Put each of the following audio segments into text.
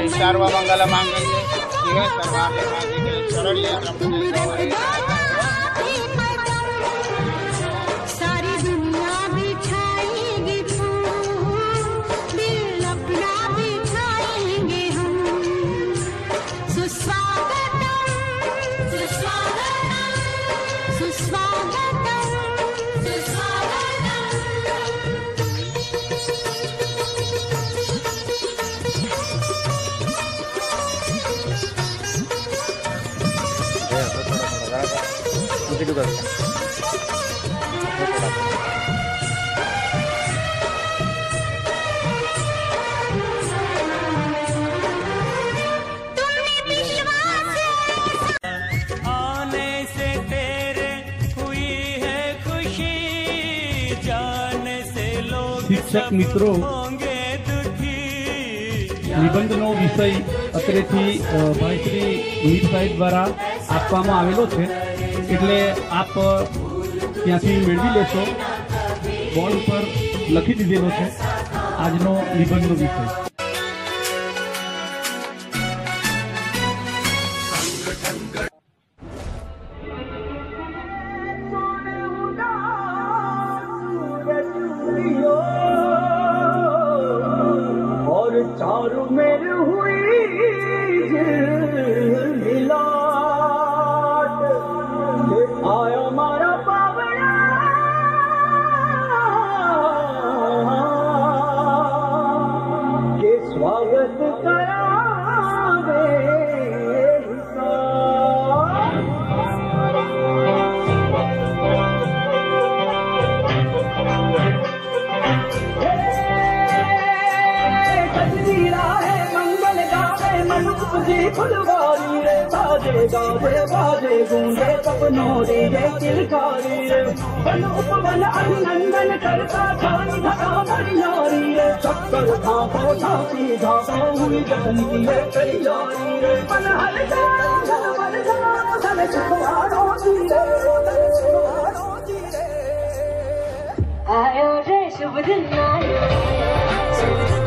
सर्व मंगल मांगल्ये शिवे सर्वार्थ साधिके शरण्ये त्र्यंबके गौरी आने से तेरे हुई है खुशी, जाने से लोग शिक्षक मित्रों निबंधનો વિષય અત્રેથી ભાઈ શ્રી મીર સાહેબ દ્વારા આપવામાં આવેલો છે એટલે આપ ત્યાંથી મેળવી લેશો। બોર્ડ ઉપર લખી દીધેલો છે આજનો નિબંધનો વિષય। चारू मेरी हुई मिलाट आया मारा पावड़ा के स्वागत करावे फुलवारी रे बाजे गाजे बाजे गूंजे सपनों रे किलकारी रे वन उपवन अभिनंदन करता छाई धरा भरियारी रे चक्कर था पोछा सीधा हुई जतन की रे तैयारी रे मन हल जा धन छुपारो रे आयो रे शुभ दिन आयो शुभ दिन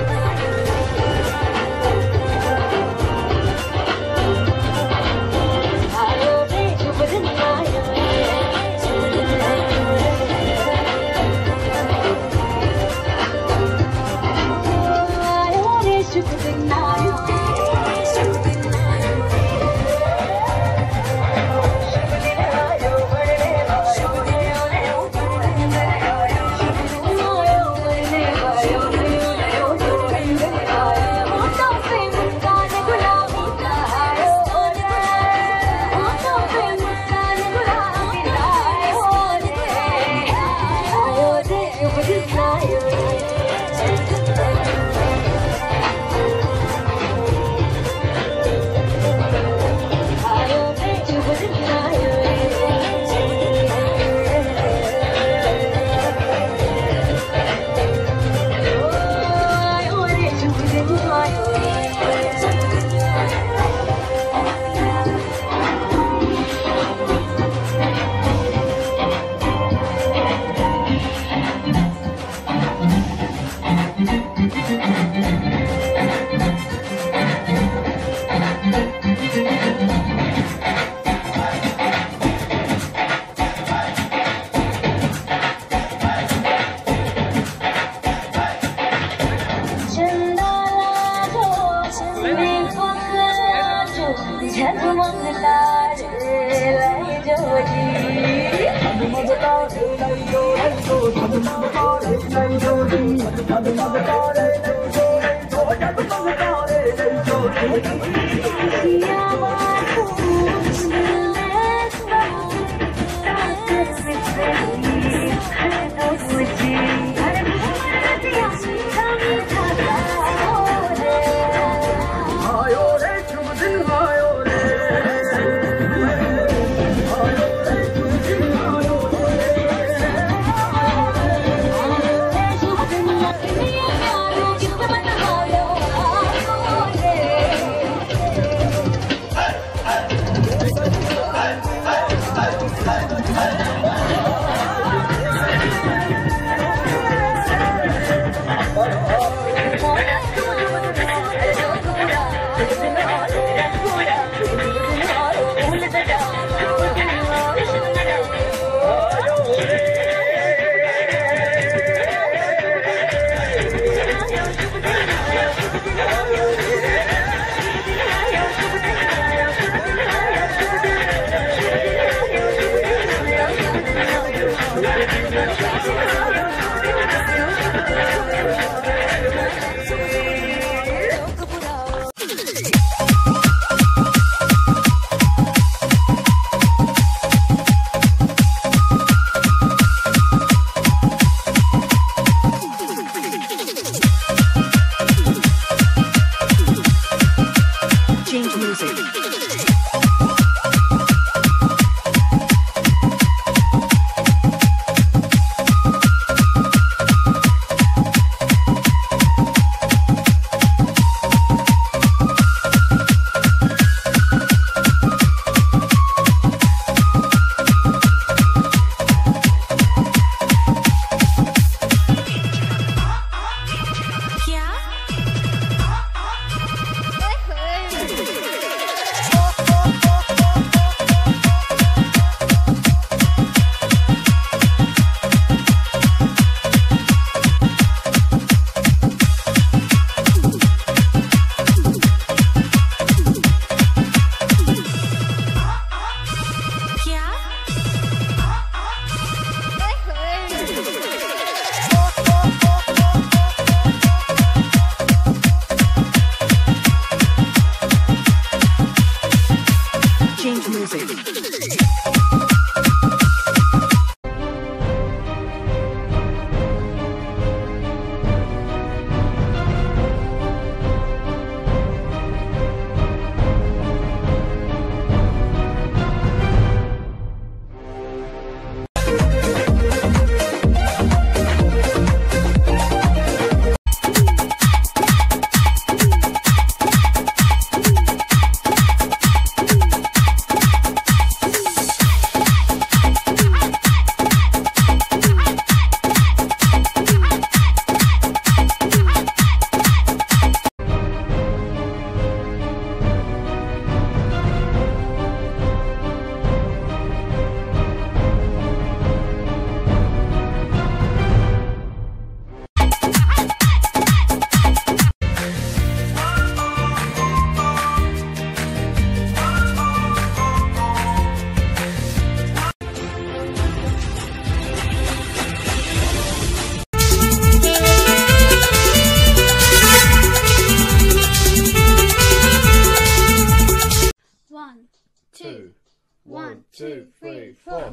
1, 2, 3, 4.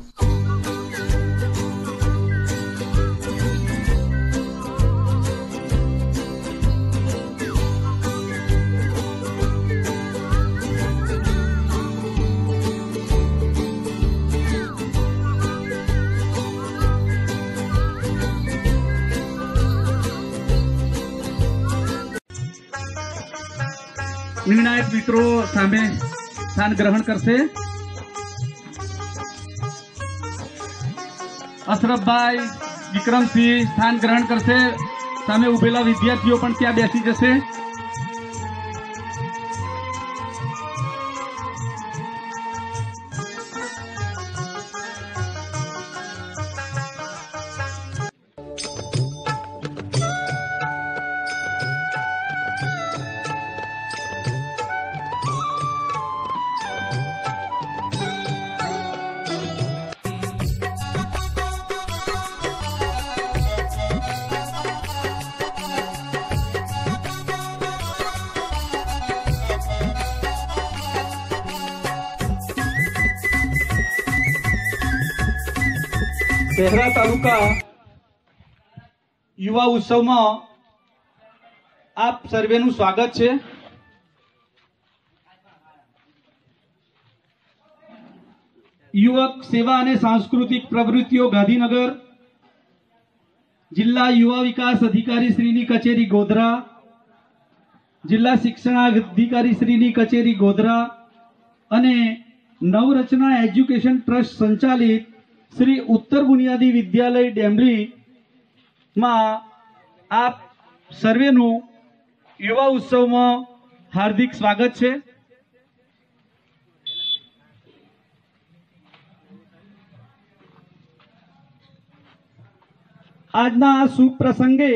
નિર્ણાયક મિત્રો સામે સ્થાન ગ્રહણ કરશે. અશરફભાઈ, વિક્રમસિંહ સ્થાન ગ્રહણ કરશે. સામે ઉભેલા વિદ્યાર્થીઓ પણ ત્યાં બેસી જશે. શહેરા તાલુકા યુવા ઉત્સવમાં આપ સર્વેનું સ્વાગત છે. યુવક સેવા અને સાંસ્કૃતિક પ્રવૃત્તિઓ ગાંધીનગર જિલ્લા યુવા વિકાસ અધિકારી શ્રીની કચેરી ગોધરા, જિલ્લા શિક્ષણાધિકારી શ્રીની કચેરી ગોધરા અને નવરચના એજ્યુકેશન ટ્રસ્ટ સંચાલિત શ્રી ઉત્તર બુનિયાદી વિદ્યાલય ડેમલી માં આપ સર્વેનું યુવા ઉત્સવમાં હાર્દિક સ્વાગત છે. આજના આ શુભ પ્રસંગે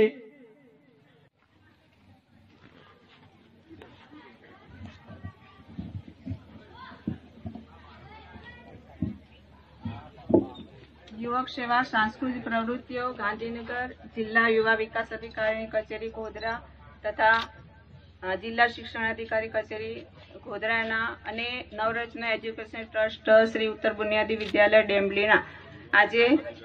યુવક સેવા સાંસ્કૃતિક પ્રવૃત્તિઓ ગાંધીનગર જિલ્લા યુવા વિકાસ અધિકારીની કચેરી ગોધરા તથા જિલ્લા શિક્ષણાધિકારી કચેરી ગોધરાના અને નવરચના એજ્યુકેશન ટ્રસ્ટ શ્રી ઉત્તર બુનિયાદી વિદ્યાલય ડેમલીના આજે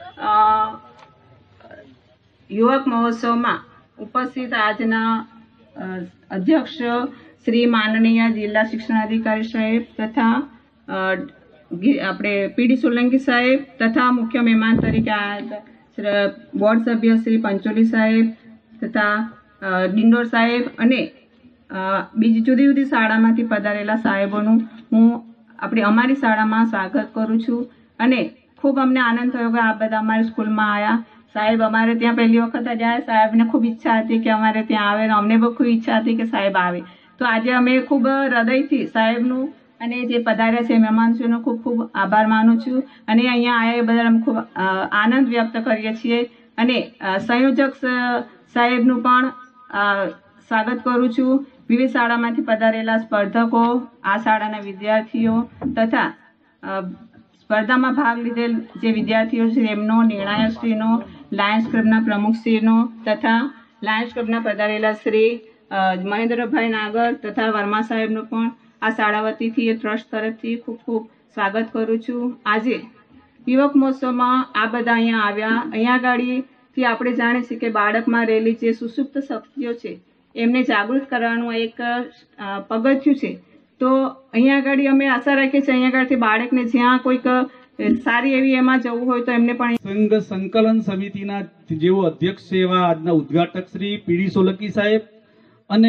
યુવક મહોત્સવમાં ઉપસ્થિત આજના અધ્યક્ષ શ્રી માનનીય જિલ્લા શિક્ષણાધિકારી સાહેબ તથા આપણે પીડી સોલંકી સાહેબ તથા મુખ્ય મહેમાન તરીકે બોર્ડ સભ્ય શ્રી પંચોલી સાહેબ તથા ડિંડોર સાહેબ અને બીજી જુદી જુદી શાળામાંથી પધારેલા સાહેબોનું હું અમારી શાળામાં સ્વાગત કરું છું. અને ખૂબ અમને આનંદ થયો કે આ બધા અમારી સ્કૂલમાં આવ્યા. સાહેબ અમારે ત્યાં પહેલી વખત જ આવ્યા. સાહેબને ખૂબ ઈચ્છા હતી કે અમારે ત્યાં આવે અને અમને બહુ ખૂબ ઈચ્છા હતી કે સાહેબ આવે. તો આજે અમે ખૂબ હૃદયથી સાહેબનું અને જે પધાર્યા છે મહેમાનશ્રીનો ખૂબ ખૂબ આભાર માનું છું. અને અહીંયા આવ્યા એ બદલ અમે ખૂબ આનંદ વ્યક્ત કરીએ છીએ. અને સંયોજક સાહેબનું પણ સ્વાગત કરું છું. વિવિધ શાળામાંથી પધારેલા સ્પર્ધકો, આ શાળાના વિદ્યાર્થીઓ તથા સ્પર્ધામાં ભાગ લીધેલ જે વિદ્યાર્થીઓ છે એમનો, નિર્ણાયકશ્રીનો, લાયન્સ ક્લબના પ્રમુખશ્રીનો તથા લાયન્સ ક્લબના પધારેલા શ્રી મહેન્દ્રભાઈ નાગર તથા વર્મા સાહેબનું પણ આ શાળા વતીથી એ ટ્રસ્ટ તરફથી ખૂબ ખૂબ સ્વાગત કરું છું. આજે યુવક મહોત્સવમાં આ બધા અહીંયા આવ્યા. અહીંયા આગળથી આપણે જાણીએ છીએ કે બાળકમાં રહેલી જે સુસુપ્ત શક્તિઓ છે એમને જાગૃત કરવાનું એક પગથિયું છે. તો અહીંયા આગળ અમે આશા રાખીએ છીએ અહીંયા આગળથી બાળકને જ્યાં કોઈક સારી એવી એમાં જવું હોય તો એમને પણ સંઘ સંકલન સમિતિના જેઓ અધ્યક્ષ છે એવા આજના ઉદ્ઘાટક શ્રી પીડી સોલંકી સાહેબ અને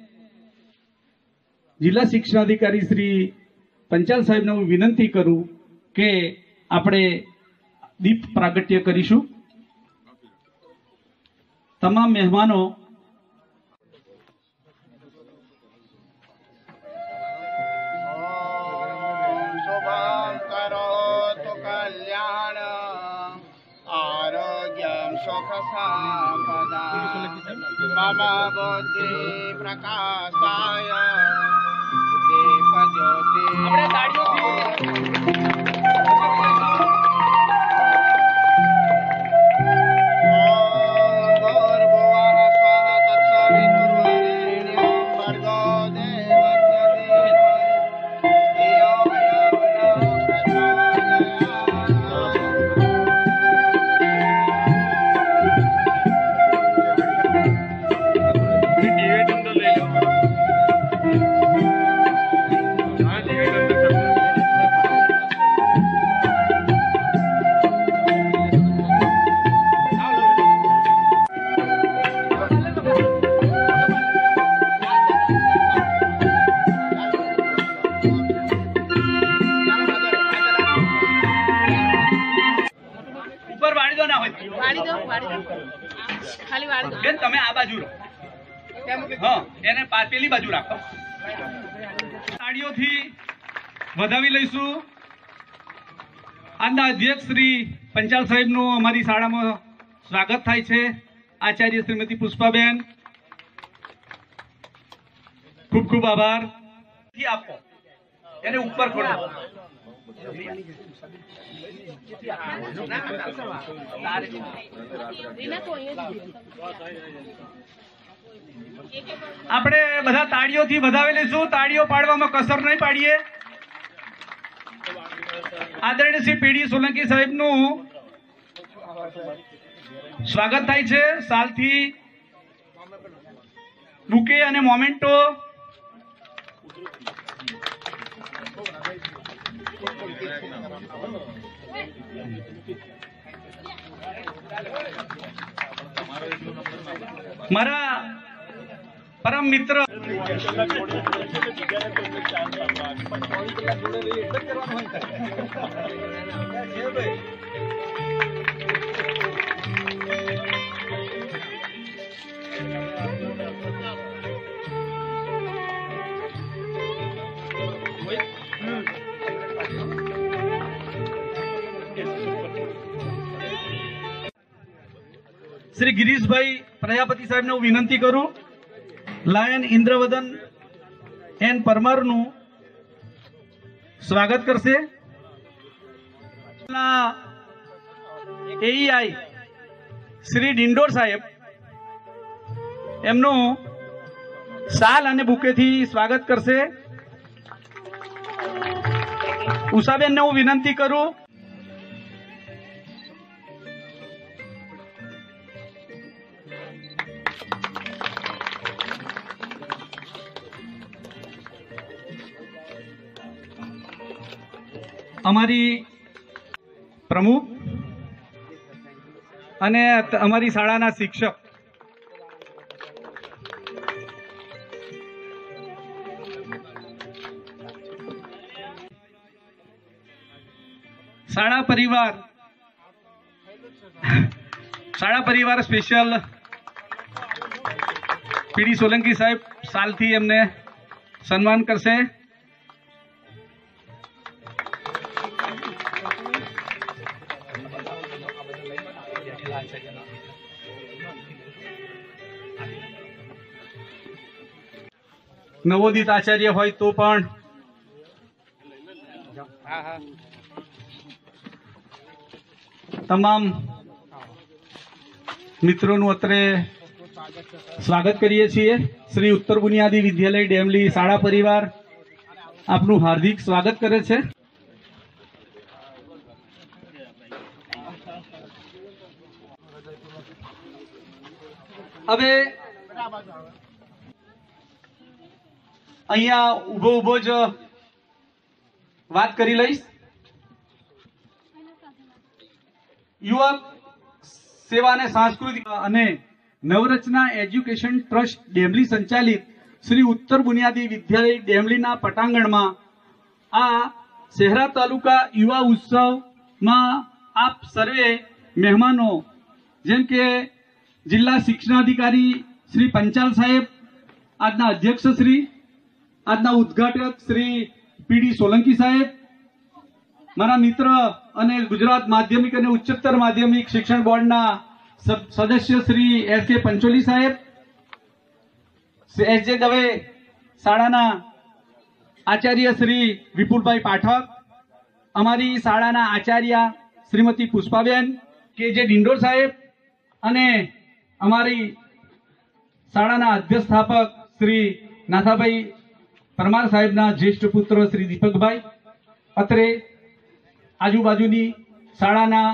જિલ્લા શિક્ષણાધિકારી શ્રી પંચાલ સાહેબને હું વિનંતી કરું કે આપણે દીપ પ્રાગટ્ય કરીશું. તમામ મહેમાનો શુભમ કરોતુ કલ્યાણ આરોગ્યમ સુખ સંપદા મમ બુદ્ધિ પ્રકાશાય દીપ જ્યોતિ. આ બાજુ રાખો, હા એને પેલી બાજુ રાખો. તાળીઓથી વધાવી લઈશું. આજના અધ્યક્ષ શ્રી પંચાલ સાહેબનું અમારી શાળામાં સ્વાગત થાય છે. આચાર્ય શ્રીમતી પુષ્પાબેન, ખૂબ ખૂબ આભાર. આપો એને ઉપર ખોલો. આપણે બધા તાળીઓથી વધાવી લઈશું. તાળીઓ પાડવામાં કસર નહીં પાડીએ. આદરણીય શ્રી પીડી સોલંકી સાહેબનું સ્વાગત થાય છે. સાલથી બુકે અને મોમેન્ટો મારા પરમ મિત્ર શ્રી ગિરીશભાઈ પ્રજાપતિ સાહેબને હું વિનંતી કરું, લાયન ઇન્દ્રવદન એન પરમારનું સ્વાગત કરશે. એઈઆઈ શ્રી ડિંડોર સાહેબ એમનું શાલ અને બુકેથી સ્વાગત કરશે. ઉષાબેનને હું વિનંતી કરું. અમારી પ્રમુખ અને અમારી શાળાના શિક્ષક શાળા પરિવાર સ્પેશિયલ પીડી સોલંકી સાહેબ સાલથી એમને સન્માન કરશે. નવોદિત આચાર્ય હોય તો પણ તમામ મિત્રોનું અત્રે સ્વાગત કરીએ છીએ. શ્રી ઉત્તર બુનિયાદી વિદ્યાલય ડેમલી શાળા પરિવાર આપનું હાર્દિક સ્વાગત કરે છે. હવે અહીંયા ઉભો જ વાત કરી લઈશ. યુવક સેવા અને સાંસ્કૃતિક અને નવરચના એજ્યુકેશન ટ્રસ્ટ ડેમલી સંચાલિત શ્રી ઉત્તર બુનિયાદી વિદ્યાલય ડેમલીના પટાંગણમાં આ શહેરા તાલુકા યુવા ઉત્સવમાં આપ સર્વે મહેમાનો જેમ કે જિલ્લા શિક્ષણાધિકારી શ્રી પંચાલ સાહેબ, આજના અધ્યક્ષ શ્રી, આજના ઉદ્ઘાટક શ્રી પીડી સોલંકી સાહેબ, મારા મિત્ર અને ગુજરાત માધ્યમિક અને ઉચ્ચતર માધ્યમિક શિક્ષણ બોર્ડના સદસ્ય શ્રી એસ કે પંચોલી સાહેબ, એસ જે દવે શાળાના આચાર્ય શ્રી વિપુલભાઈ પાઠક, અમારી શાળાના આચાર્ય શ્રીમતી પુષ્પાબેન કે જે ડિંડોર સાહેબ અને અમારી શાળાના અધ્યક્ષાપક શ્રી નાથાભાઈ પરમાર સાહેબના જ્યેષ્ઠ પુત્ર શ્રી દીપકભાઈ, અત્રે આજુબાજુની શાળાના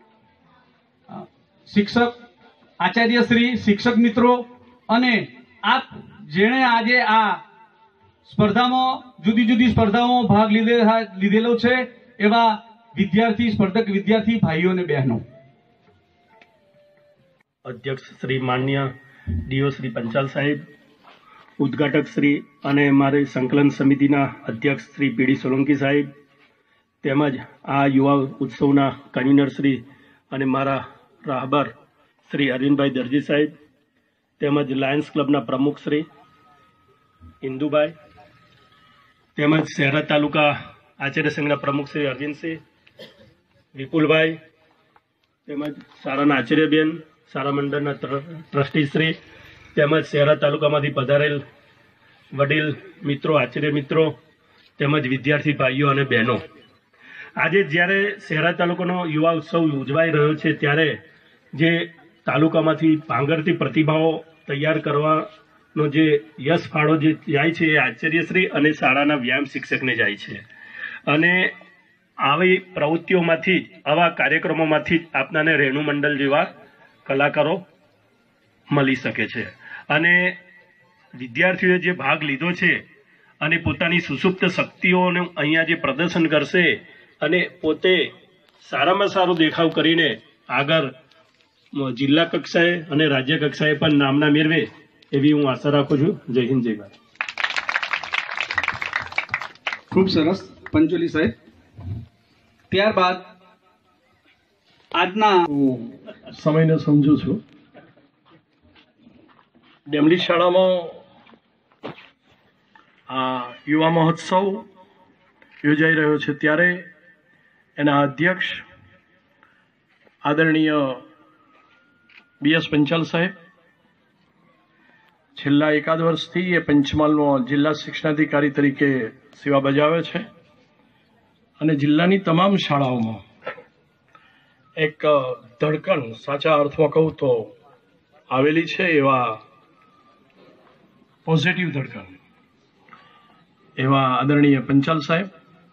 શિક્ષક આચાર્ય શ્રી, શિક્ષક મિત્રો અને આપ જેણે આજે આ સ્પર્ધામાં જુદી જુદી સ્પર્ધાઓમાં ભાગ લીધેલો છે એવા વિદ્યાર્થી સ્પર્ધક વિદ્યાર્થી ભાઈઓ અને બહેનો. અધ્યક્ષ શ્રી માન્ય ડીઓ શ્રી પંચાલ સાહેબ, ઉદ્ઘાટક શ્રી અને મારી સંકલન સમિતિના અધ્યક્ષ શ્રી પીડી સોલંકી સાહેબ, તેમજ આ યુવા ઉત્સવના કન્વીનર શ્રી અને મારા રાહબર શ્રી અરવિંદભાઈ દરજી સાહેબ, તેમજ લાયન્સ ક્લબના પ્રમુખ શ્રી ઇન્દુભાઈ, તેમજ શહેરા તાલુકા આચાર્ય સંઘના પ્રમુખ શ્રી અરવિંદસિંહ, વિપુલભાઈ, તેમજ શાળાના આચાર્યબેન, શાળા મંડળના ટ્રસ્ટી શ્રી, તેમજ શહેરા તાલુકામાંથી પધારેલ વડીલ મિત્રો, આચાર્ય મિત્રો, તેમજ વિદ્યાર્થી ભાઈઓ અને બહેનો, આજે જ્યારે શહેરા તાલુકાનો યુવા ઉત્સવ ઉજવાઈ રહ્યો છે ત્યારે જે તાલુકામાંથી ભાંગરતી પ્રતિભાઓ તૈયાર કરવાનો જે યશ ફાળો જે જાય છે એ આચાર્યશ્રી અને શાળાના વ્યાયામ શિક્ષકને જાય છે. અને આવી પ્રવૃત્તિઓમાંથી જ, આવા કાર્યક્રમોમાંથી જ આપનાને રેણુ મંડળ જેવા કલાકારો મળી શકે છે. અને વિદ્યાર્થીઓએ જે ભાગ લીધો છે અને પોતાની સુસુપ્ત શક્તિઓને અહીંયા જે પ્રદર્શન કરશે અને પોતે સારામાં સારો દેખાવ કરીને આગળ જિલ્લા કક્ષાએ અને રાજ્ય કક્ષાએ પણ નામના મેળવે એવી હું આશા રાખું છું. જય હિન્દ, જય ભારત. ખૂબ સરસ પંચોલી સાહેબ. ત્યારબાદ આજના સમયને સમજુ છું. ડેમલી શાળામાં આ યુવા મહોત્સવ યોજાઈ રહ્યો છે ત્યારે એના અધ્યક્ષ આદરણીય BS પંચાલ સાહેબ છેલ્લા એકાદ વર્ષથી એ પંચમહાલનો જિલ્લા શિક્ષણાધિકારી તરીકે સેવા બજાવે છે અને જિલ્લાની તમામ શાળાઓમાં એક ધડકણ, સાચા અર્થમાં કહું તો આવેલી છે, એવા પોઝિટિવ ધડકણ એવા આદરણીય પંચાલ સાહેબ,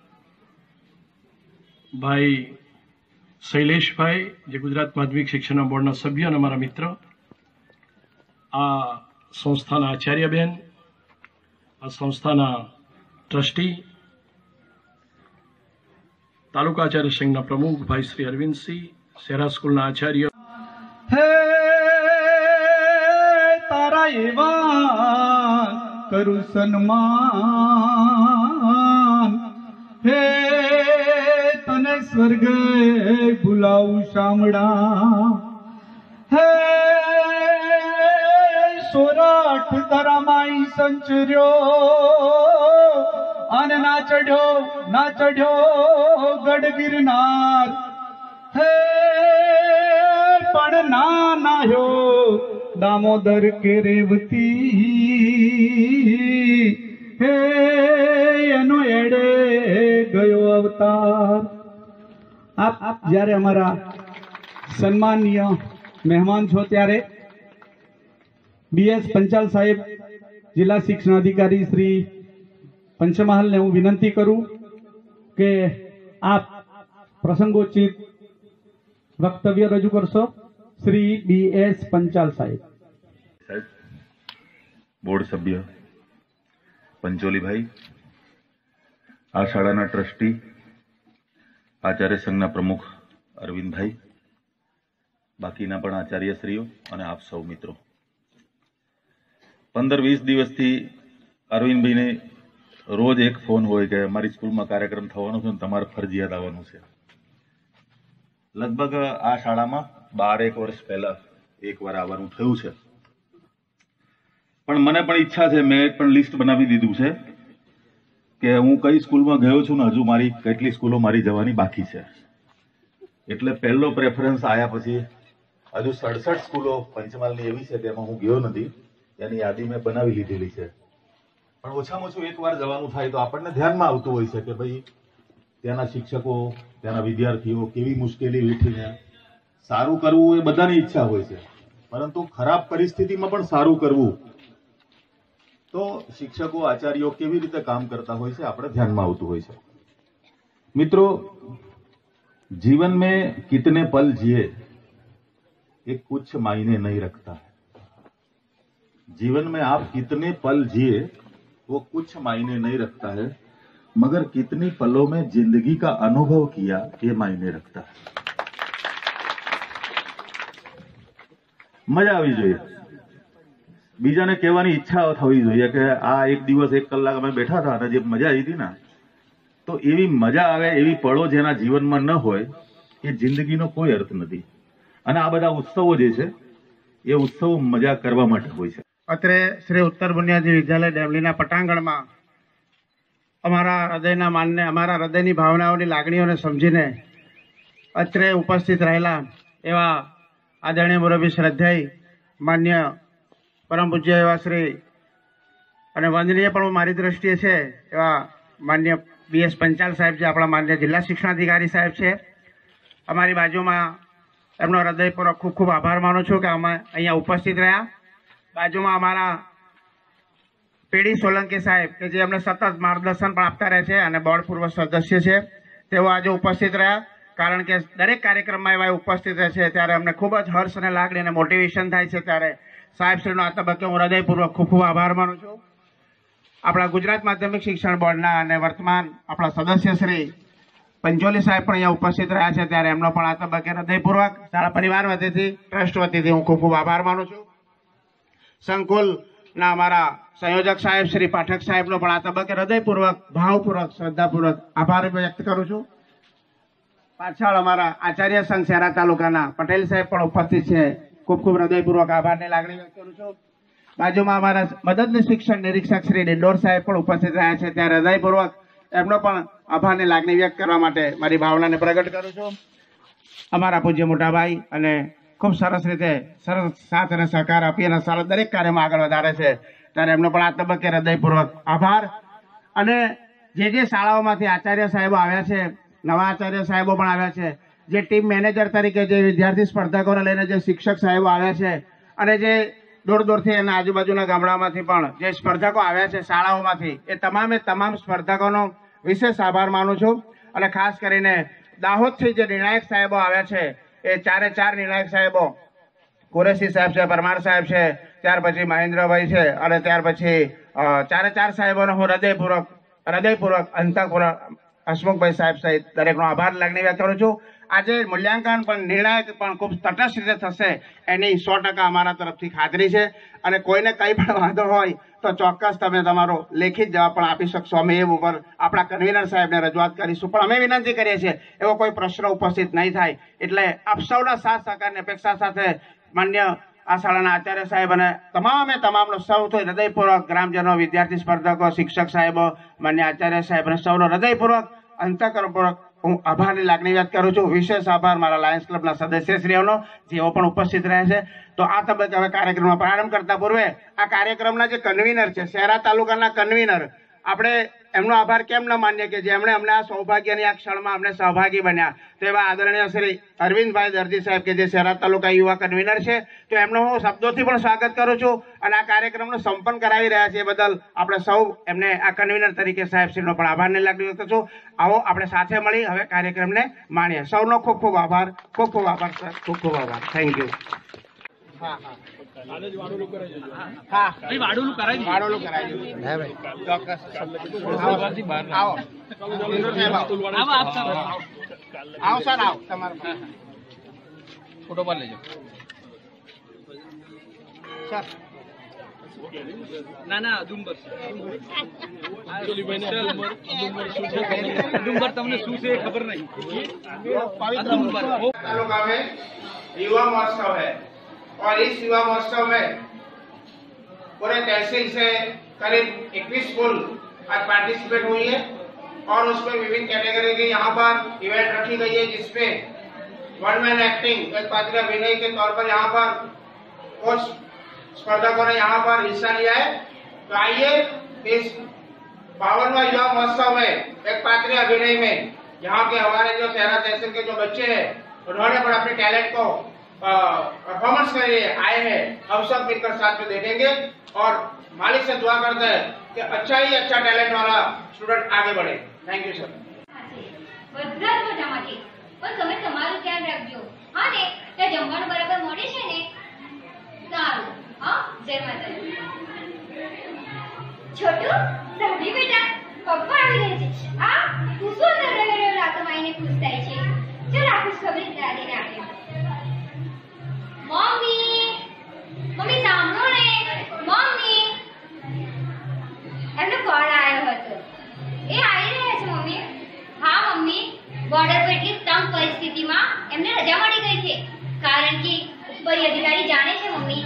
ભાઈ શૈલેષભાઈ જે ગુજરાત માધ્યમિક શિક્ષણ બોર્ડના સભ્ય અને અમારા મિત્ર, આ સંસ્થાના આચાર્યબેન, આ સંસ્થાના ટ્રસ્ટી, તાલુકા આચાર્ય સંઘના પ્રમુખ ભાઈ શ્રી અરવિંદસિંહ, શહેરા સ્કૂલના આચાર્ય, હે તારા એવા કરું સન્માન, હે તને સ્વર્ગ ભૂલાવું શામળા, હે સોરાઠ તારામાઈ સંચર્યો અને ના ચઢ્યો ગઢ ગિરનાર, હે પણ ના નાહ્યો દામોદર કે રેવતી, હે એનો એડે ગયો અવતાર. આપ જ્યારે અમારા સન્માનીય મહેમાન છો ત્યારે BS પંચાલ સાહેબ, જિલ્લા શિક્ષણાધિકારી શ્રી પંચમહાલને હું વિનંતી કરું કે આપ પ્રસંગોચિત વક્તવ્ય રજૂ કરશો. શ્રી BS પંચાલ સાહેબ. બોર્ડ સભ્ય પંચોલીભાઈ, આ શાળાના ટ્રસ્ટી, આચાર્ય સંઘના પ્રમુખ અરવિંદભાઈ, બાકીના પણ આચાર્યશ્રીઓ અને આપ સૌ મિત્રો, 15-20 દિવસથી અરવિંદભાઈને રોજ એક ફોન હોય કે અમારી સ્કૂલમાં કાર્યક્રમ થવાનો છે, તમારે ફરજિયાત આવવાનું છે. લગભગ આ શાળામાં 12 વર્ષ પહેલા એકવાર આવવાનું થયું છે, પણ મને પણ ઈચ્છા છે, મેં પણ લિસ્ટ બનાવી દીધું છે કે હું કઈ સ્કૂલમાં ગયો છું ને હજુ મારી કેટલી સ્કૂલો મારી જવાની બાકી છે. એટલે પહેલો પ્રેફરન્સ આયા પછી હજુ 67 સ્કૂલો પંચમહાલની એવી છે તેમાં હું ગયો નથી, એની યાદી મેં બનાવી લીધેલી છે. પણ ઓછામાં ઓછું એકવાર જવાનું થાય તો આપણને ધ્યાનમાં આવતું હોય છે કે ભાઈ ત્યાંના શિક્ષકો, ત્યાંના વિદ્યાર્થીઓ કેવી મુશ્કેલી વેઠીને સારું કરવું એ બધાની ઈચ્છા હોય છે, પરંતુ ખરાબ પરિસ્થિતિમાં પણ સારું કરવું તો શિક્ષકો, આચાર્યો કેવી રીતે કામ કરતા હોય છે આપણે ધ્યાનમાં આવતું હોય છે. મિત્રો, जीवन में कितने पल जिए ये कुछ मायने नहीं रखता है. जीवन में आप कितने पल जिए वो कुछ मायने नहीं रखता है, मगर कितनी पलों में जिंदगी का अनुभव किया ये मायने रखता है. मजा આવી જોઈએ, બીજાને કહેવાની ઈચ્છા થવી જોઈએ કે આ એક દિવસ 1 કલાક અમે બેઠા હતા અને જે મજા આવી હતી ને, તો એવી મજા આવે એવી પળો જેના જીવનમાં ન હોય એ જિંદગીનો કોઈ અર્થ નથી. અને આ બધા ઉત્સવો જે છે એ ઉત્સવ મજા કરવા માટે હોય છે. અત્રે શ્રી ઉત્તર બુનિયાદી વિદ્યાલય ડેમલીના પટાંગણમાં અમારા હૃદયના માનને, અમારા હૃદયની ભાવનાઓની લાગણીઓને સમજીને અત્રે ઉપસ્થિત રહેલા એવા આદરણીય મુરબ્બી શ્રદ્ધેય માન્ય પરમ પૂજ્ય એવા શ્રી અને વંદનીય પણ મારી દ્રષ્ટિએ છે એવા માન્ય BS પંચાલ સાહેબ, જે આપણા માન્ય જિલ્લા શિક્ષણાધિકારી સાહેબ છે, અમારી બાજુમાં એમનો હૃદયપૂર્વક ખૂબ ખૂબ આભાર માનું છું કે અમે અહીંયા ઉપસ્થિત રહ્યા. બાજુમાં અમારા પીડી સોલંકી સાહેબ કે જે અમને સતત માર્ગદર્શન પણ આપતા રહે છે અને બોર્ડ પૂર્વ સદસ્ય છે, તેઓ આજે ઉપસ્થિત રહ્યા. કારણ કે દરેક કાર્યક્રમમાં એવા ઉપસ્થિત રહે છે ત્યારે અમને ખૂબ જ હર્ષ અને લાગણી અને મોટિવેશન થાય છે. ત્યારે સાહેબશ્રીનો આ તબક્કે હું હૃદયપૂર્વક ખૂબ ખૂબ આભાર માનું છું. આપણા ગુજરાત માધ્યમિક શિક્ષણ બોર્ડના અને વર્તમાન આપણા સદસ્ય શ્રી પંચોલી સાહેબ પણ અહીંયા ઉપસ્થિત રહ્યા છે, ત્યારે એમનો પણ આ તબક્કે હૃદયપૂર્વક શાળા પરિવાર વતીથી, ટ્રસ્ટ વતીથી હું ખૂબ ખૂબ આભાર માનું છું. સંકુલના અમારા સંયોજક સાહેબ શ્રી પાઠક સાહેબનો પણ આ તબક્કે હૃદયપૂર્વક, ભાવપૂર્વક, શ્રદ્ધાપૂર્વક આભાર વ્યક્ત કરું છું. પાછળ અમારા આચાર્ય સંઘ શહેરા તાલુકાના પટેલ સાહેબ પણ ઉપસ્થિત છે, ખૂબ ખૂબ હૃદયપૂર્વક આભારની લાગણી વ્યક્ત કરું છું. બાજુમાં અમારા મદદનીશ શિક્ષણ નિરીક્ષક શ્રી ડિંડોર સાહેબ પણ ઉપસ્થિત રહ્યા છે, ત્યારે હૃદયપૂર્વક એમનો પણ આભારની લાગણી વ્યક્ત કરવા માટે મારી ભાવનાને પ્રગટ કરું છું. અમારા પૂજ્ય મોટાભાઈ અને ખૂબ સરસ રીતે સરસ સાથ અને સહકાર આપી અને સારા દરેક કાર્યમાં આગળ વધારે છે, ત્યારે એમનો પણ આ તબક્કે હૃદયપૂર્વક આભાર. અને જે શાળાઓમાંથી આચાર્ય સાહેબો આવ્યા છે, નવા આચાર્ય સાહેબો પણ આવ્યા છે, જે ટીમ મેનેજર તરીકે જે વિદ્યાર્થી સ્પર્ધકોને લઈને જે શિક્ષક સાહેબો આવ્યા છે, અને જે દૂર દૂરથી અને આજુબાજુના ગામડામાંથી પણ જે સ્પર્ધકો આવ્યા છે શાળાઓમાંથી, એ તમામ સ્પર્ધકોનો વિશેષ આભાર માનું છું. અને ખાસ કરીને દાહોદથી જે નિર્ણાયક સાહેબો આવ્યા છે, એ ચાર નિર્ણાયક સાહેબો, કુરેશી સાહેબ છે, પરમાર સાહેબ છે, ત્યાર પછી મહેન્દ્રભાઈ છે, અને ત્યાર પછી ચાર સાહેબોનો હું હૃદયપૂર્વક અંતઃપૂર્વક હસમુખભાઈ સાહેબ સહિત દરેકનો આભાર લાગણી વ્યક્ત કરું છું. આજે મૂલ્યાંકન પણ નિર્ણાયક પણ ખૂબ તટસ્થ રીતે થશે એની 100% અમારા તરફથી ખાતરી છે. અને કોઈને કંઈ પણ વાંધો હોય તો ચોક્કસ તમે તમારો લેખિત જવાબ પણ આપી શકશો. અમે એ ઉપર આપણા કન્વીનર સાહેબને રજૂઆત કરીશું, પણ અમે વિનંતી કરીએ છીએ એવો કોઈ પ્રશ્ન ઉપસ્થિત નહીં થાય. એટલે આપ સૌના સાથ સહકારની અપેક્ષા સાથે માન્ય આ શાળાના આચાર્ય સાહેબ અને તમામનો સૌથી હૃદયપૂર્વક ગ્રામજનો, વિદ્યાર્થી સ્પર્ધકો, શિક્ષક સાહેબો, માન્ય આચાર્ય સાહેબ અને સૌનો હૃદયપૂર્વક અંતઃકરણપૂર્વક હું આભારની લાગણી વ્યક્ત કરું છું. વિશેષ આભાર મારા લાયન્સ ક્લબના સદસ્યશ્રીઓનો, જેઓ પણ ઉપસ્થિત રહે છે. તો આ તબક્કે હવે કાર્યક્રમનો પ્રારંભ કરતા પૂર્વે આ કાર્યક્રમના જે કન્વીનર છે, શહેરા તાલુકાના કન્વીનર, આપણે એમનો આભાર કેમ ન માનીએ કે જેમણે અમને આ સૌભાગ્યની આ ક્ષણમાં અમને સહભાગી બન્યા. તેવા આદરણીય શ્રી અરવિંદભાઈ દરજી સાહેબ કે જે શહેરા તાલુકા યુવા કન્વીનર છે, તો એમનો હું શબ્દોથી પણ સ્વાગત કરું છું. અને આ કાર્યક્રમનો સંપન્ન કરાવી રહ્યા છે એ બદલ આપણે સૌ એમને આ કન્વીનર તરીકે સાહેબશ્રીનો પણ આભારની લાગણી વ્યક્ત છું. આવો આપણે સાથે મળી હવે કાર્યક્રમને માણીએ. સૌનો ખૂબ ખૂબ આભાર, ખૂબ ખૂબ આભાર સર, ખૂબ ખૂબ આભાર. Thank you. ફોટો પાડ લેજો. ના ડુંબર તમને શું છે ખબર નહીં. तालुका में युवा महोत्सव है और इस युवा महोत्सव में पूरे तहसील से करीब 21 स्कूल आज पार्टिसिपेट हुई है और उसमें विभिन्न कैटेगरी की यहाँ पर इवेंट रखी गई है, जिसमें वन मैन एक्टिंग एक पात्र अभिनय के तौर पर यहाँ पर कुछ स्पर्धकों ने यहाँ पर हिस्सा लिया है. तो आइए इस 52वां युवा महोत्सव में एक पात्रीय अभिनय में यहाँ के हमारे जो शहरा तहसील के जो बच्चे हैं उन्होंने पण अपने टैलेंट को परफॉर्मेंस के लिए आए हैं. हम सब मिलकर साथ में देखेंगे और मालिक से दुआ करते हैं कि अच्छा ही अच्छा टैलेंट वाला स्टूडेंट आगे बढ़े. Thank you sir. બધા જ મજામાં છે, પણ તમે તમારું ધ્યાન રાખજો. હા ને, ત્યાં જમવાનું બરાબર મળે છે ને? સારું. હા, જય માતાજી. છોટુ, સમજી બેટા, પપ્પા આવી રહે છે. આ તું શું નરવેરો લાતમાં આવીને ખુશ થાય છે? ચાલ આ ખુશખબરી દાદીને આપીએ. મમ્મી, મમ્મી સાંભળો ને. મમ્મી, એમનો કોલ આવ્યો હતો. એ આવી રહ્યા છે મમ્મી. હા મમ્મી, બોર્ડર પર એટલી તંગ પરિસ્થિતિમાં એમને રજા મળી ગઈ છે, કારણ કે ઉપરી અધિકારી જાણે છે મમ્મી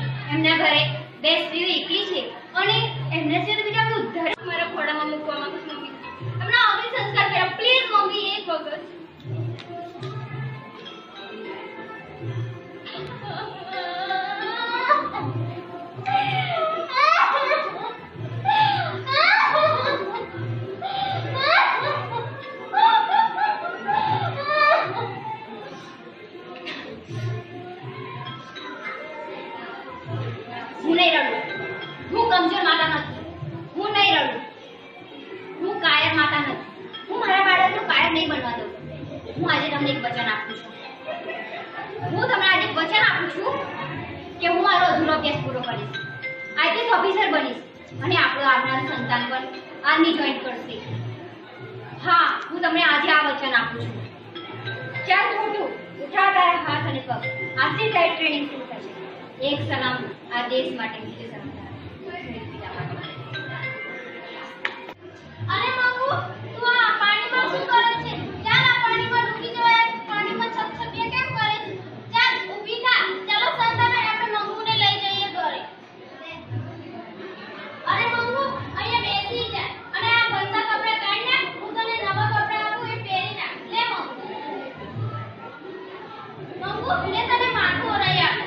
રડું. હું કમજોર માતા નથી. હું નહીં રડું. હું કાયર માતા નથી. હું મારા બાળકનું કાયર નહીં બનવા દઉં. હું આજે તમને એક વચન આપું છું. હું તમને આજે એક વચન આપું છું કે હું મારો અધૂરો અભ્યાસ પૂરો કરીશ. આઈપીએસ ઓફિસર બનીશ અને આપણું આવનારું સંતાન પણ આર્મી જોઈન કરશે. હા, હું તમને આજે આ વચન આપું છું. ચાલ મોટું ઉઠાવ તારા હાથ અને પગ. આજથી ફ્લાઇટ ટ્રેનિંગ શરૂ થશે. એક સલામ આ દેશ માટે, બીજો સલામ અરે મંગુ, તું આ પાણીમાં શું કરે છે? ચાલ આ પાણીમાં ડૂબી જવાય. પાણીમાં છપછપિયા કેમ કરે છે? ચાલ ઊભી થા. ચાલો સંતાને આપણે મંગુને લઈ જઈએ ઘરે. અરે મંગુ, અહીંયા બેસી જા અને આ ગંદા કપડાં કાઢી નાખ. હું તને નવા કપડાં આપું એ પહેરી નાખ. લે મંગુ, લે તને માથું ઓરાઈ આપું.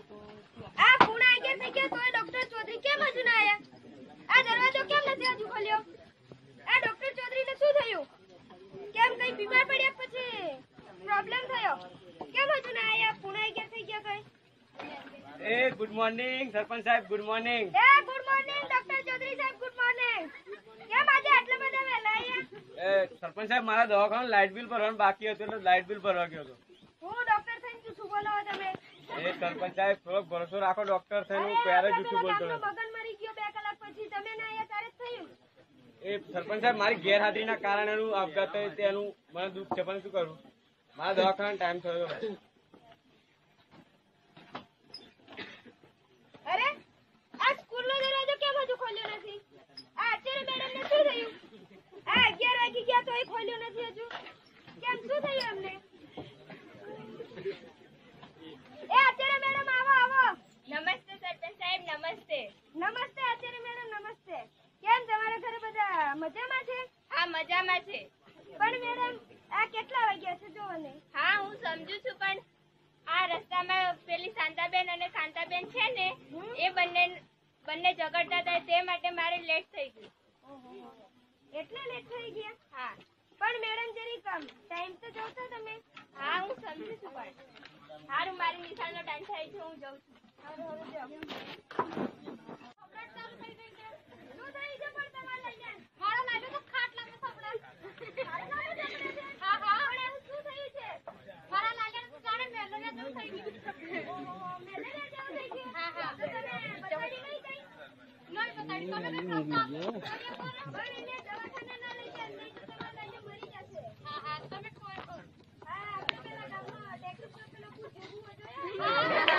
આ દરવાજો કેમ નથી હજુ ખોલ્યો? ગુડ મોર્નિંગ સરપંચ સાહેબ, good morning. Good morning doctor Chaudhary સાહેબ, ગુડ મોર્નિંગ. કેમ આજે આટલા બધા વહેલા આયા? સરપંચ સાહેબ, મારા દવાખાનું લાઇટ બિલ ભરવાનું બાકી હતું એટલે લાઇટ બિલ ભરવા ગયો હતો. હું ડોક્ટર થઈને શું બોલો તમે? સરપંચ સાહેબ, થોડોક ભરોસો રાખો. ડોક્ટર થઈને હું ક્યારે જૂઠું બોલતો નથી. મગન મરી ગયો 2 કલાક પછી, તમે ના આયા ત્યારે જ થયું. સરપંચ સાહેબ, મારી ગેરહાજરીના કારણે એનું આપઘાત થયું, તેનું મને દુઃખ છે, પણ શું કરું, મારા દવાખાના ટાઈમ થયો. અરે આ સ્કૂલનો દરવાજો કેમ હજુ ખોલ્યો નથી? આ આચાર્ય મેડમને શું થયું? આ 11 વાગી ગયા તોય ખોલ્યો નથી હજુ. કેમ શું થયું એમને? આચાર્ય મેડમ આવો આવો. નમસ્તે સરપંચ સાહેબ, નમસ્તે. નમસ્તે આચાર્ય મેડમ, નમસ્તે. કેમ તમારા ઘરે બધા મજામાં છે? હા, મજામાં છે. પણ મેડમ આ કેટલા વાગ્યા છે જોવો ને? હા, હું સમજુ છું, પણ આ રસ્તામાં પેલી શાંતાબેન અને કાંતાબેન છે ને, એ બંને ઝઘડતા હતા, તે માટે મારે લેટ થઈ ગયું. એટલે લેટ થઈ ગયા? હા. પણ મેડમ જરી કમ ટાઈમ તો જોતો તમે? હા, હું સમજુ છું, પણ હારું મારી નિશાળનો ટાઈમ થાય છે, હું જઉં છું. હારું, હવે જાઓ. શું થઈ છે પણ તમારે લઈ જાય? મારો લાગ્યો તો ખાટલામાં સપડા. હા હા, પણ એવું શું થયું છે? મારા લાગ્યા તો જાણે મેલેરિયા જેવું થઈ ગયું. મેલેરિયા જેવું થઈ ગયું? હા હા. તો તમે બતાડી નહીં ગઈ? નહીં બતાડી. તમે કઈ પ્રશ્ન પણ એને દવાખાને ના લઈ જાય, નહીં તો તમારા લાગ્યા મરી જશે. હા હા, તમે કોણ છો? હા, આપણે પેલા ગામમાં ટેક્સી પર પેલો પૂછવું જોયા.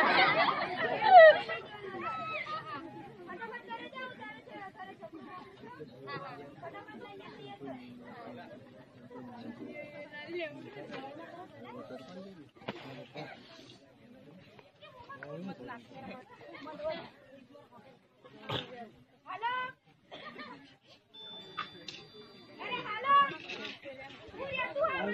ફટાફટ ઘરે જાઓ, તારે છોકરું. હા હા, ફટાફટ લઈને તૈયાર કરો. હાલો, અરે હાલો, હું યાતું હાલો.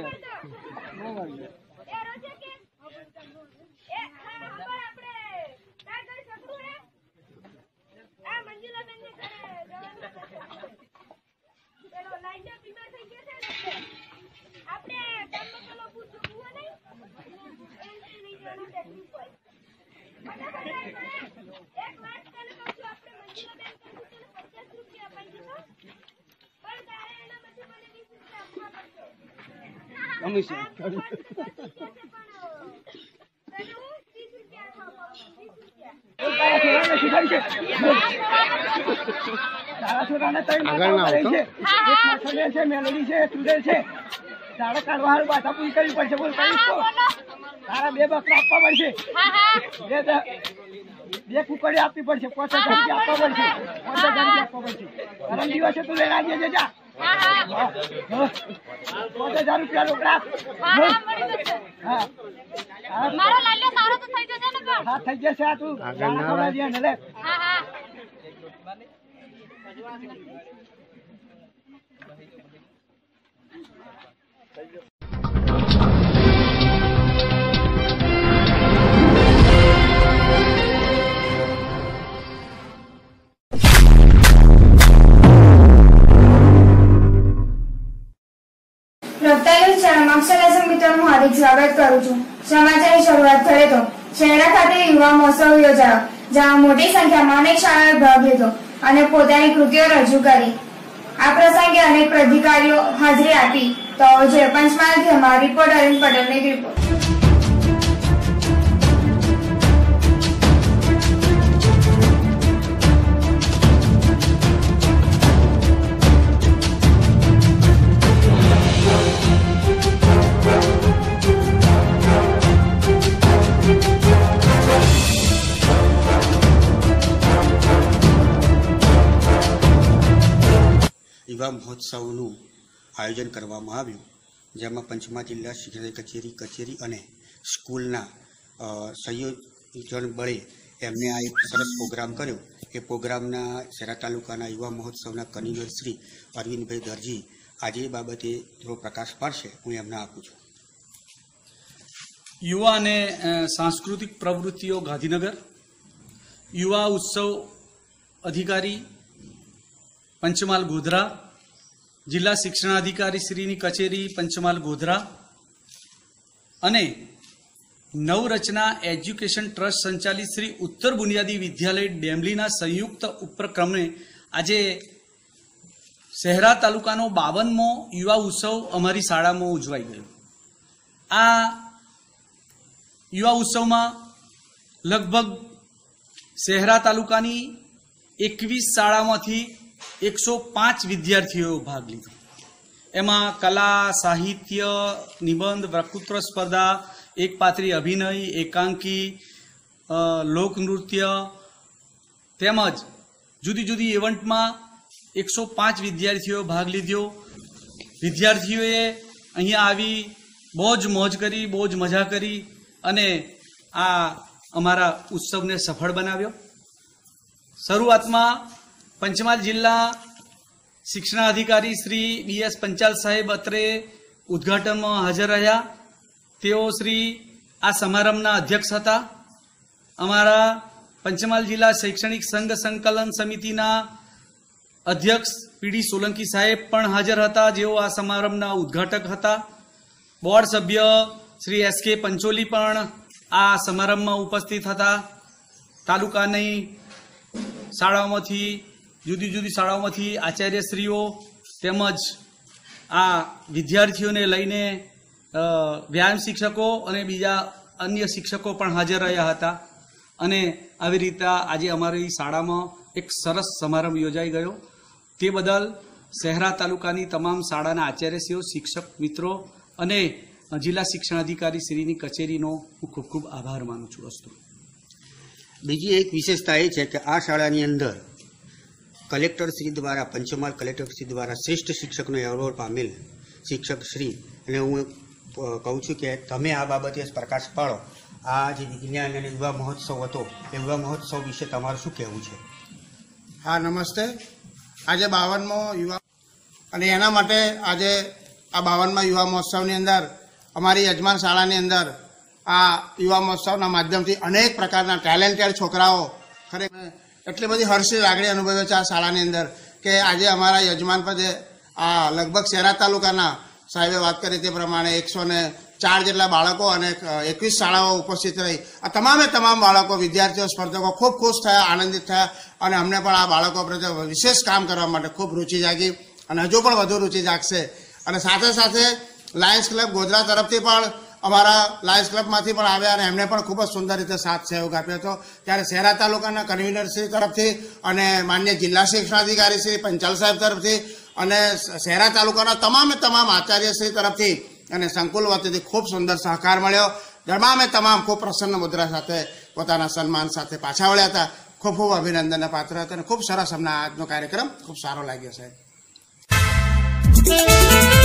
એ રોજે કે એ હા, ખબર આપણે કાય કરી શકું હે? આ મંજુલા બેન ને ઘરે જવાનું છે. પેલો લાઈન બીમાર થઈ ગયો છે ને, આપણે ગામમાં પેલો પૂછવું હોય નહીં, એને લઈ જવાનું ટેક્સી પર. ફટાફટ લાઈન કરે. એક વાત તને કહું છું, આપણે મંજુલા બેન કરશું તને 50 રૂપિયા આપી દીધો, પણ તારે એના બદલે મને 20 રૂપિયા આપવા પડશે. કમિશન તને હું 30 રૂપિયા આપવા પડશે. 2 બકરા આપવા પડશે. 2 કુકડી આપવી પડશે. 5000 રૂપિયા આપવા પડશે. 5000 રૂપિયા આપવા પડશે. પરમ દિવસે તું લઈને આવી જજે. 5000 રૂપિયા રોકડા. હા, મારો લાલ્યો સારો તો થઈ જશે ને? હા, થઈ જશે. આ તું ખવડાવી દે ને. લે. હા હા. મિત્રોનું હાર્દિક સ્વાગત કરું છું. સમાચારની શરૂઆત કરીએ તો શહેરા ખાતે યુવા મહોત્સવ યોજાયો, જેમાં મોટી સંખ્યામાં અનેક શાળાઓએ ભાગ લીધો અને પોતાની કૃતિઓ રજૂ કરી. આ પ્રસંગે અનેક અધિકારીઓ હાજરી આપી. તો જે પંચમહાલથી અમારા રિપોર્ટર અરવિંદ પટેલની રિપોર્ટ. યુવા મહોત્સવનું આયોજન કરવામાં આવ્યું, જેમાં પંચમહાલ જિલ્લા શિક્ષણ કચેરી અને સ્કૂલના સંયોજન બળે એમને આ એક સરસ પ્રોગ્રામ કર્યો. એ પ્રોગ્રામના શહેરા તાલુકાના યુવા મહોત્સવના કન્વીનર શ્રી અરવિંદભાઈ દરજી આજે એ બાબતે થોડો પ્રકાશ પાડશે. હું એમને આપું છું. યુવા અને સાંસ્કૃતિક પ્રવૃત્તિઓ ગાંધીનગર, યુવા ઉત્સવ અધિકારી પંચમહાલ ગોધરા, જિલ્લા શિક્ષણાધિકારી શ્રીની કચેરી પંચમહાલ ગોધરા અને નવરચના એજ્યુકેશન ટ્રસ્ટ સંચાલિત શ્રી ઉત્તર બુનિયાદી વિદ્યાલય ડેમલીના સંયુક્ત ઉપક્રમે આજે શહેરા તાલુકાનો 52મો યુવા ઉત્સવ અમારી શાળામાં ઉજવાઈ ગયો. આ યુવા ઉત્સવમાં લગભગ શહેરા તાલુકાની 21 શાળામાંથી 105 વિદ્યાર્થીઓએ ભાગ લીધો. એમાં કલા, સાહિત્ય, નિબંધ, વક્તૃત્વ સ્પર્ધા, એકપાત્રી અભિનય, એકાંકી, લોકનૃત્ય તેમજ જુદી જુદી ઇવેન્ટમાં 105 વિદ્યાર્થીઓએ ભાગ લીધો. વિદ્યાર્થીઓએ અહીંયા આવી બહુ જ મોજ કરી, બહુ જ મજા કરી અને આ અમારા ઉત્સવને સફળ બનાવ્યો. શરૂઆતમાં પંચમહાલ જિલ્લા શિક્ષણાધિકારી શ્રી BS પંચાલ સાહેબ અત્રે ઉદ્ઘાટનમાં હાજર રહ્યા. તેઓ શ્રી આ સમારંભના અધ્યક્ષ હતા. અમારા પંચમહાલ જિલ્લા શૈક્ષણિક સંઘ સંકલન સમિતિના અધ્યક્ષ PD સોલંકી સાહેબ પણ હાજર હતા, જેઓ આ સમારંભના ઉદ્ઘાટક હતા. બોર્ડ સભ્ય શ્રી SK પંચોલી પણ આ સમારંભમાં ઉપસ્થિત હતા. તાલુકાની શાળાઓમાંથી, જુદી જુદી શાળાઓમાંથી આચાર્યશ્રીઓ તેમજ આ વિદ્યાર્થીઓને લઈને વ્યાયામ શિક્ષકો અને બીજા અન્ય શિક્ષકો પણ હાજર રહ્યા હતા. અને આવી રીતે આજે અમારી શાળામાં એક સરસ સમારંભ યોજાઈ ગયો. તે બદલ શહેરા તાલુકાની તમામ શાળાના આચાર્યશ્રીઓ, શિક્ષક મિત્રો અને જિલ્લા શિક્ષણાધિકારી શ્રીની કચેરીનો હું ખૂબ ખૂબ આભાર માનું છું. અસ્તુ. બીજી એક વિશેષતા એ છે કે આ શાળાની અંદર કલેક્ટર શ્રી દ્વારા, પંચમહાલ કલેક્ટર શ્રી દ્વારા શ્રેષ્ઠ શિક્ષકનો એવોર્ડ પામેલ શિક્ષક શ્રી, અને હું કહું છું કે તમે આ બાબતે પ્રકાશ પાડો. આ જે વિજ્ઞાન અને યુવા મહોત્સવ હતો એ યુવા મહોત્સવ વિશે તમારું શું કહેવું છે? હા, નમસ્તે. આજે 52મો યુવા અને એના માટે આજે આ 52મા યુવા મહોત્સવની અંદર અમારી યજમાન શાળાની અંદર આ યુવા મહોત્સવના માધ્યમથી અનેક પ્રકારના ટેલેન્ટેડ છોકરાઓ ખરેખર એટલી બધી હર્ષની લાગણી અનુભવે છે આ શાળાની અંદર કે આજે અમારા યજમાન પદે આ લગભગ શહેરા તાલુકાના સાહેબે વાત કરી તે પ્રમાણે 104 જેટલા બાળકો અને 21 શાળાઓ ઉપસ્થિત રહી. આ તમામે તમામ બાળકો, વિદ્યાર્થીઓ, સ્પર્ધકો ખૂબ ખુશ થયા, આનંદિત થયા અને અમને પણ આ બાળકો પ્રત્યે વિશેષ કામ કરવા માટે ખૂબ રુચિ જાગી અને હજુ પણ વધુ રુચિ જાગશે. અને સાથે સાથે લાયન્સ ક્લબ ગોધરા તરફથી પણ અમારા લાયન્સ ક્લબમાંથી પણ આવ્યા અને એમને પણ ખૂબ જ સુંદર રીતે સાથ સહયોગ આપ્યો હતો. ત્યારે શહેરા તાલુકાના કન્વીનર શ્રી તરફથી અને માન્ય જિલ્લા શિક્ષણાધિકારી શ્રી પંચાલ સાહેબ તરફથી અને શહેરા તાલુકાના તમામ આચાર્યશ્રી તરફથી અને સંકુલ વતીથી ખૂબ સુંદર સહકાર મળ્યો. તમામ ખૂબ પ્રસન્ન મુદ્રા સાથે પોતાના સન્માન સાથે પાછા વળ્યા હતા. ખૂબ ખૂબ અભિનંદનના પાત્ર હતા અને ખૂબ સરસ અમને આજનો કાર્યક્રમ ખૂબ સારો લાગ્યો સાહેબ.